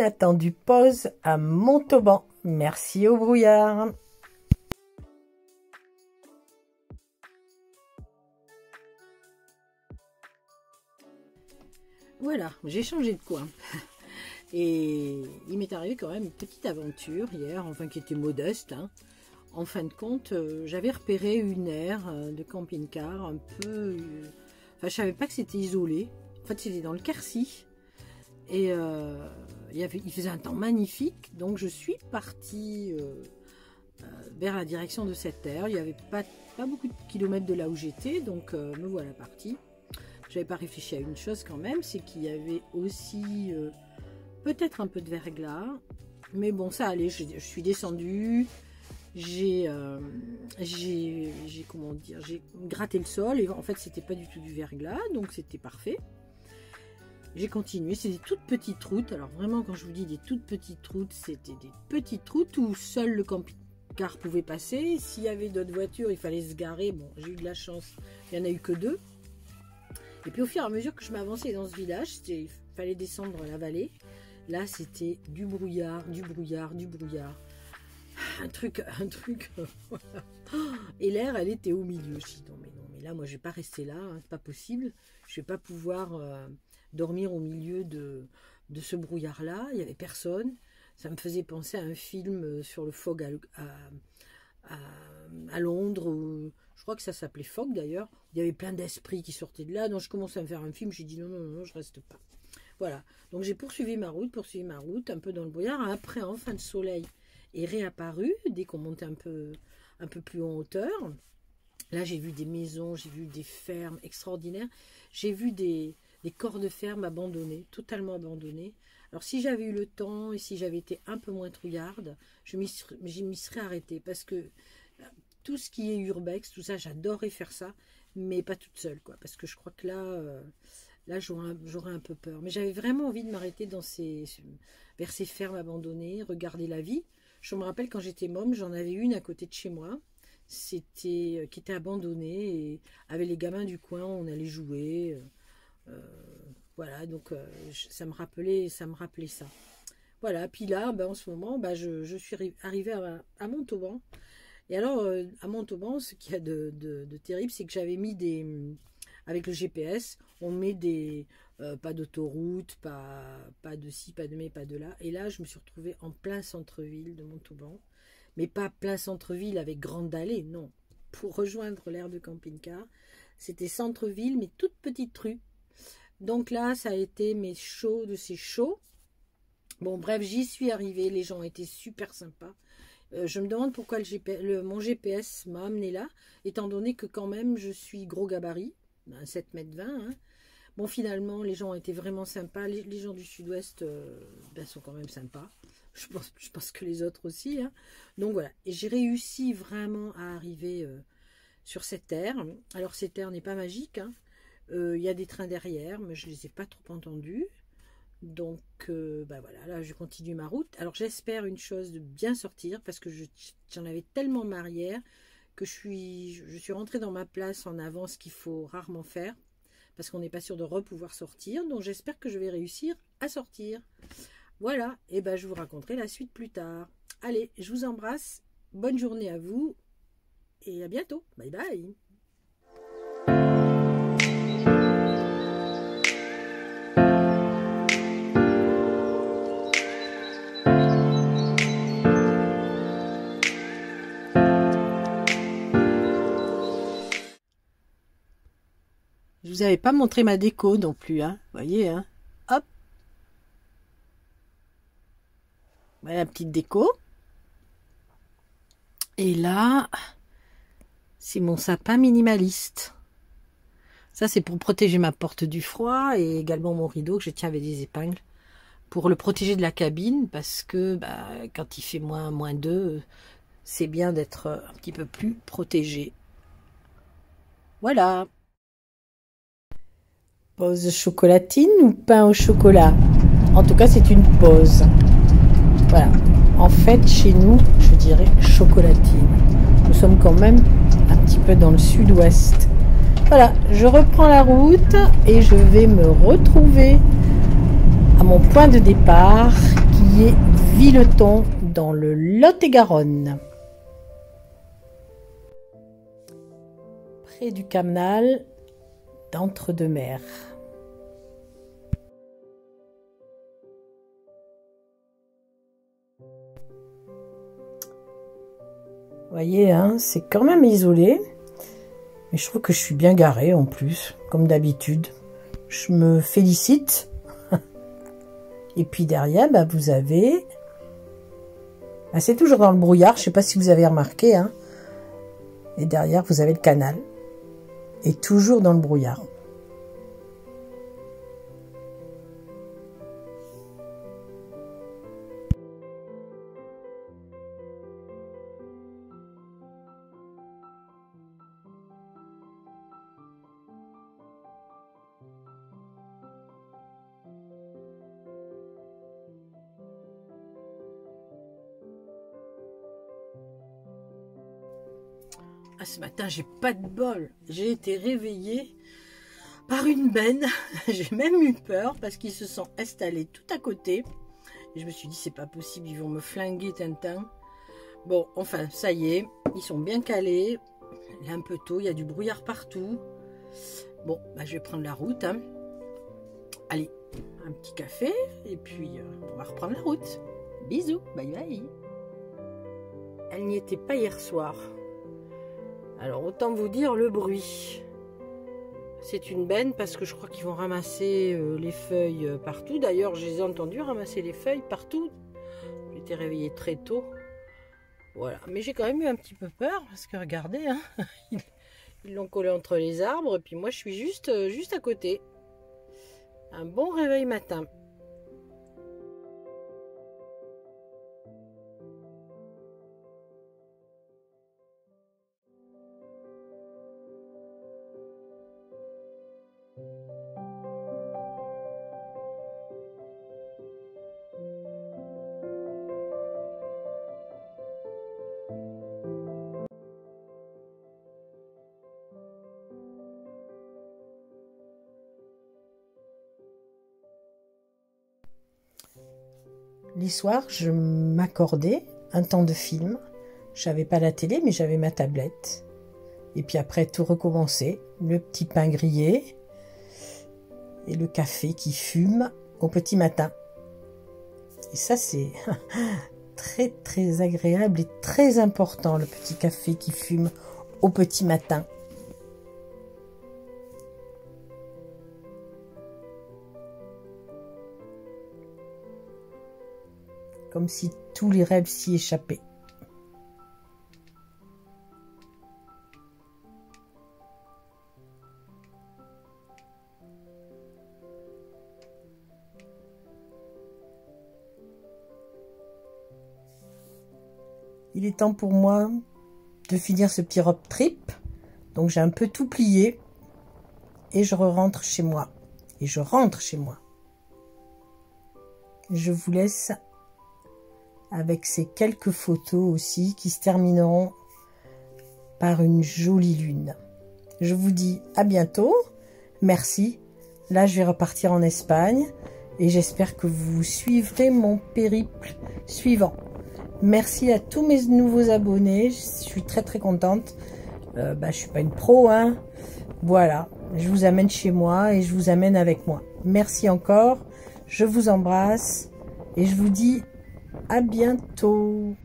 inattendue pause à Montauban. Merci au brouillard. Voilà, j'ai changé de coin. Et il m'est arrivé quand même une petite aventure hier, enfin qui était modeste. Hein. En fin de compte, j'avais repéré une aire de camping-car un peu... Enfin, je savais pas que c'était isolé. En fait, c'était dans le Quercy. Et il faisait un temps magnifique. Donc, je suis partie vers la direction de cette aire. Il n'y avait pas beaucoup de kilomètres de là où j'étais. Donc, me voilà partie. Je n'avais pas réfléchi à une chose quand même. C'est qu'il y avait aussi peut-être un peu de verglas. Mais bon, ça allait. Je suis descendue. J'ai gratté le sol et en fait c'était pas du tout du verglas, donc c'était parfait. J'ai continué, c'est des toutes petites routes. Alors vraiment, quand je vous dis des toutes petites routes, c'était des petites routes où seul le camping-car pouvait passer. S'il y avait d'autres voitures, il fallait se garer. Bon, j'ai eu de la chance, il n'y en a eu que 2. Et puis au fur et à mesure que je m'avançais dans ce village, il fallait descendre la vallée. Là c'était du brouillard, du brouillard, du brouillard. Un truc. Voilà. Et l'air, elle était au milieu. Je dis non, mais là, moi, je vais pas rester là. Hein, c'est pas possible. Je vais pas pouvoir dormir au milieu de ce brouillard-là. Il y avait personne. Ça me faisait penser à un film sur le fog à Londres. Je crois que ça s'appelait Fog d'ailleurs. Il y avait plein d'esprits qui sortaient de là. Donc je commençais à me faire un film. J'ai dit non, je reste pas. Voilà. Donc j'ai poursuivi ma route, un peu dans le brouillard. Après, en fin de soleil, est réapparu dès qu'on montait un peu plus en hauteur. Là, j'ai vu des maisons, j'ai vu des fermes extraordinaires. J'ai vu des corps de ferme abandonnés, totalement abandonnés. Alors, si j'avais eu le temps et si j'avais été un peu moins trouillarde, je m'y serais arrêtée parce que tout ce qui est urbex, tout ça, j'adorerais faire ça, mais pas toute seule, quoi. Parce que je crois que là j'aurais un peu peur. Mais j'avais vraiment envie de m'arrêter vers ces fermes abandonnées, regarder la vie. Je me rappelle quand j'étais môme, j'en avais une à côté de chez moi, qui était abandonnée, et avec les gamins du coin, on allait jouer. Voilà, donc ça me rappelait ça. Voilà, puis là, en ce moment, je suis arrivée à Montauban. Et alors, à Montauban, ce qu'il y a de terrible, c'est que j'avais mis avec le GPS, on met pas d'autoroute, pas de ci, pas de mais, pas de là. Et là, je me suis retrouvée en plein centre-ville de Montauban. Mais pas plein centre-ville avec grande allée, non. Pour rejoindre l'aire de camping-car, c'était centre-ville, mais toute petite rue. Donc là, ça a été chaud de ces chauds. Bon, bref, j'y suis arrivée. Les gens étaient super sympas. Je me demande pourquoi mon GPS m'a amené là, étant donné que quand même, je suis gros gabarit, 7,20 m. Hein. Bon, finalement, les gens ont été vraiment sympas. Les gens du sud-ouest sont quand même sympas. Je pense que les autres aussi. Hein. Donc voilà. Et j'ai réussi vraiment à arriver sur cette aire. Alors, cette aire n'est pas magique. Hein. Y a des trains derrière, mais je ne les ai pas trop entendus. Donc, voilà. Là, je continue ma route. Alors, j'espère une chose, de bien sortir, parce que j'en avais tellement marre hier que je suis rentrée dans ma place en avant, ce qu'il faut rarement faire. Parce qu'on n'est pas sûr de pouvoir sortir. Donc, j'espère que je vais réussir à sortir. Voilà. Et je vous raconterai la suite plus tard. Allez, je vous embrasse. Bonne journée à vous. Et à bientôt. Bye bye. Je vous avais pas montré ma déco non plus, hein. Vous voyez, hein. Hop. Voilà la petite déco. Et là, c'est mon sapin minimaliste. Ça, c'est pour protéger ma porte du froid et également mon rideau que je tiens avec des épingles. Pour le protéger de la cabine, parce que quand il fait moins 2, c'est bien d'être un petit peu plus protégé. Voilà. Pause chocolatine ou pain au chocolat? En tout cas, c'est une pause. Voilà. En fait, chez nous, je dirais chocolatine. Nous sommes quand même un petit peu dans le sud-ouest. Voilà, je reprends la route et je vais me retrouver à mon point de départ qui qui est Villeton dans le Lot-et-Garonne. Près du canal d'Entre-deux-Mers. Vous voyez, hein, c'est quand même isolé. Mais je trouve que je suis bien garée en plus, comme d'habitude. Je me félicite. Et puis derrière, bah, vous avez... Bah, c'est toujours dans le brouillard, je ne sais pas si vous avez remarqué. Hein. Et derrière, vous avez le canal. Et toujours dans le brouillard. Ah, ce matin, j'ai pas de bol. J'ai été réveillée par une benne. J'ai même eu peur parce qu'ils se sont installés tout à côté. Et je me suis dit, c'est pas possible, ils vont me flinguer, Tintin. Bon, enfin, ça y est, ils sont bien calés. Il est un peu tôt, il y a du brouillard partout. Bon, bah, je vais prendre la route. Hein. Allez, un petit café et puis on va reprendre la route. Bisous, bye bye. Elle n'y était pas hier soir. Alors, autant vous dire le bruit. C'est une benne parce que je crois qu'ils vont ramasser les feuilles partout. D'ailleurs, je les ai entendus ramasser les feuilles partout. J'étais réveillée très tôt. Voilà. Mais j'ai quand même eu un petit peu peur parce que regardez, hein, ils l'ont collé entre les arbres. Et puis moi, je suis juste à côté. Un bon réveil matin. Les soirs, je m'accordais un temps de film. J'avais pas la télé, mais j'avais ma tablette. Et puis après, tout recommençait. Le petit pain grillé et le café qui fume au petit matin. Et ça, c'est très, très agréable et très important, le petit café qui fume au petit matin. Comme si tous les rêves s'y échappaient. Il est temps pour moi de finir ce petit road trip. Donc j'ai un peu tout plié. Et je rentre chez moi. Je vous laisse avec ces quelques photos aussi qui se termineront par une jolie lune. Je vous dis à bientôt. Merci. Là, je vais repartir en Espagne et j'espère que vous suivrez mon périple suivant. Merci à tous mes nouveaux abonnés. Je suis très très contente. Je suis pas une pro, hein. Voilà. Je vous amène chez moi et je vous amène avec moi. Merci encore. Je vous embrasse et je vous dis à bientôt.